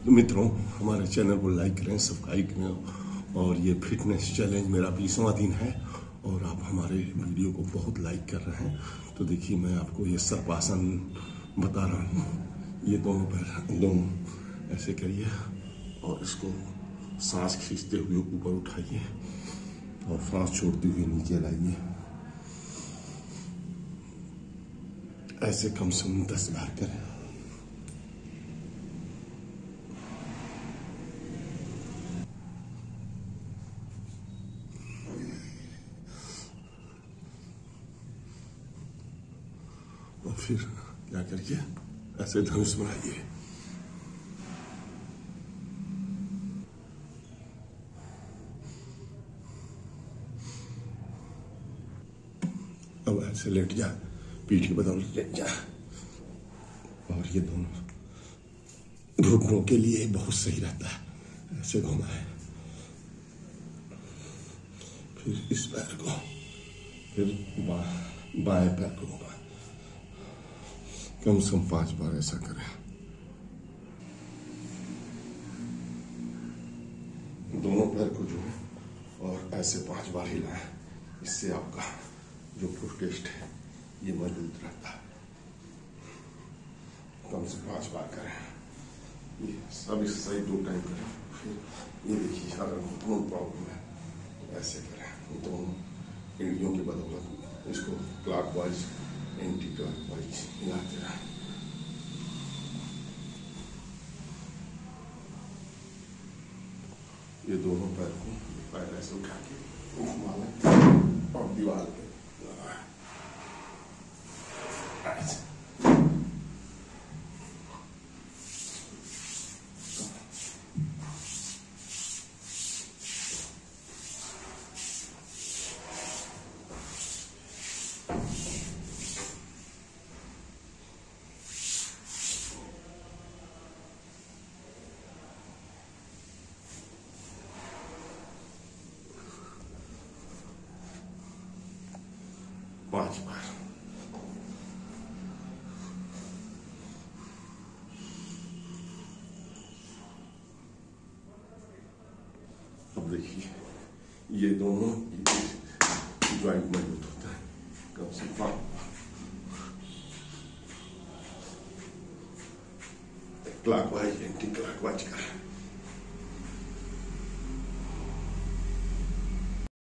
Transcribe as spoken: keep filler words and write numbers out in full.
मित्रों, हमारे चैनल को लाइक करें, सब्सक्राइब करें। और ये फिटनेस चैलेंज मेरा बीसवां दिन है और आप हमारे वीडियो को बहुत लाइक कर रहे हैं। तो देखिए, मैं आपको ये सर्पासन बता रहा हूँ। ये दोनों पैर दोनों ऐसे करिए और इसको सांस खींचते हुए ऊपर उठाइए और सांस छोड़ते हुए नीचे लाइए। ऐसे कम से कम दस बार करें। और फिर क्या करिए, ऐसे धनुष बनाइए। अब ऐसे लेट जा, पीठ की बदौलत लेट जा। और ये दोनों घुटनों के लिए बहुत सही रहता है। ऐसे घुमाए, फिर इस पैर को, फिर बा, बाएं पैर को घुमाए। कम से कम पांच बार ऐसा करें। दोनों पैर को जोड़ें और ऐसे पांच बार हिलाएं। इससे आपका जो फुट टेस्ट है ये मजबूत रहता है। कम से पांच बार करें। ये सब इस सही दो टाइम करें। फिर ये देखिए, अगर घुटनों प्रॉब्लम है तो ऐसे करें। दोनों एड़ियों की बदौलत इसको क्लॉकवाइज एंटी क्लॉकवाइज हिलाते रहें। ये दोनों पैर को पैर ऐसे उठा के घुमा लें और दीवार पे पांच बार। अब देखिए, ये दोनों ज्वाइंट मजबूत होता है। कम से कम क्लॉकवाइज एंटी क्लॉकवाइज करें।